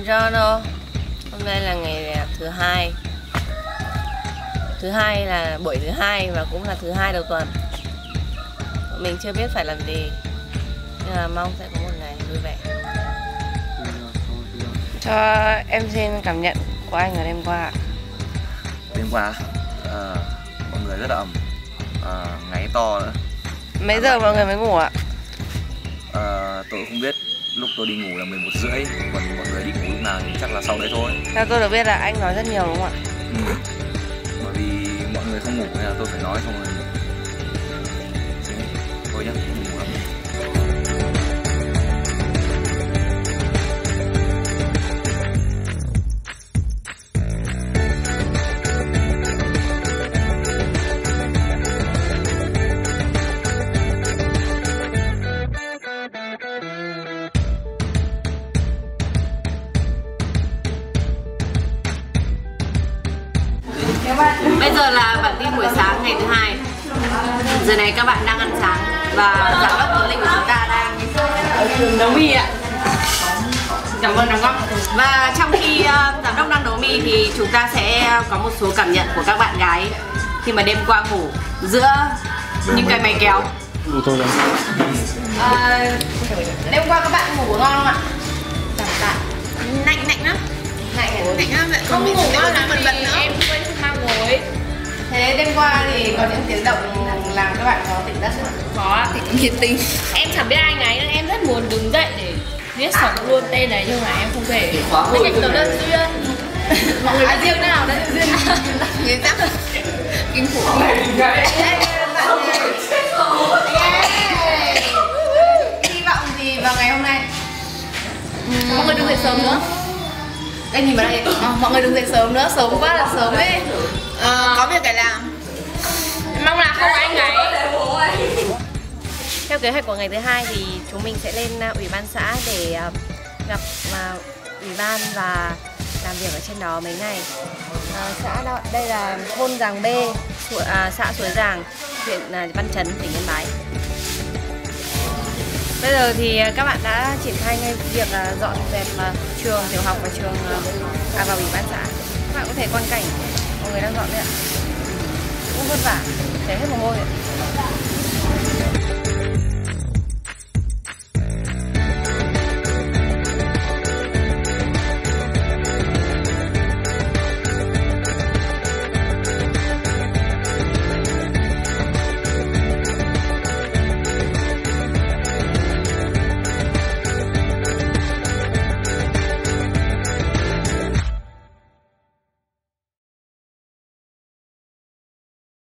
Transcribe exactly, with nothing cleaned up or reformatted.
Buongiorno. Hôm nay là ngày thứ hai. Thứ hai là buổi thứ hai và cũng là thứ hai đầu tuần. Mình chưa biết phải làm gì, nhưng mà mong sẽ có một ngày vui vẻ. Cho em xin cảm nhận của anh ở đêm qua. Đêm qua à, mọi người rất là ẩm, à, ngáy to nữa. Mấy giờ mọi người mới ngủ ạ? À, tôi không biết. Lúc tôi đi ngủ là mười một rưỡi, còn mọi người đi ngủ lúc nào thì chắc là sau đấy thôi. Theo tôi được biết là anh nói rất nhiều đúng không ạ? Ừ. Bởi vì mọi người không ngủ nên là tôi phải nói xong rồi. Thôi nhá, ngủ lắm. Bây giờ là bản tin buổi sáng ngày thứ hai. Giờ này các bạn đang ăn sáng và giám đốc Tuấn Linh của chúng ta đang ở trường nấu mì ạ. Cảm ơn đóng góp. Và trong khi uh, giám đốc đang nấu mì thì chúng ta sẽ có một số cảm nhận của các bạn gái khi mà đêm qua ngủ giữa những cái máy kéo. À, đêm qua các bạn ngủ ngon không ạ? Cảm tạ. Lạnh lạnh lắm. Lạnh lạnh lắm. Không ngủ ngon là bật bật nữa. Em quên mang gối. Thế đêm qua thì có những tiếng động làm các bạn có tỉnh giấc không? Có, tỉnh nhiệt tình. Em chẳng biết anh ấy, em rất muốn đứng dậy để viết sống luôn tên đấy nhưng mà em không thể. Bên cạnh tớ đơn duyên. Mọi người biết riêng nào đấy duyên. Như chắc kinh khủng. Hy vọng gì vào ngày hôm nay? Mọi người đừng dậy sớm nữa. Đây nhìn vào đây. À, mọi người đừng dậy sớm nữa, sớm quá là sớm ấy. À, có việc phải làm. Mong là không anh ấy. Theo kế hoạch của ngày thứ hai thì chúng mình sẽ lên uh, ủy ban xã để uh, gặp uh, ủy ban và làm việc ở trên đó mấy ngày. Uh, xã đó, đây là thôn Giàng B, uh, xã Suối Giàng, huyện uh, Văn Chấn, tỉnh Yên Bái. Bây giờ thì các bạn đã triển khai ngay việc uh, dọn dẹp uh, trường tiểu học và trường uh, à, vào ủy ban xã. Các bạn có thể quan cảnh mọi người đang dọn đây ạ. Cũng vất vả, chảy hết mồ hôi ạ.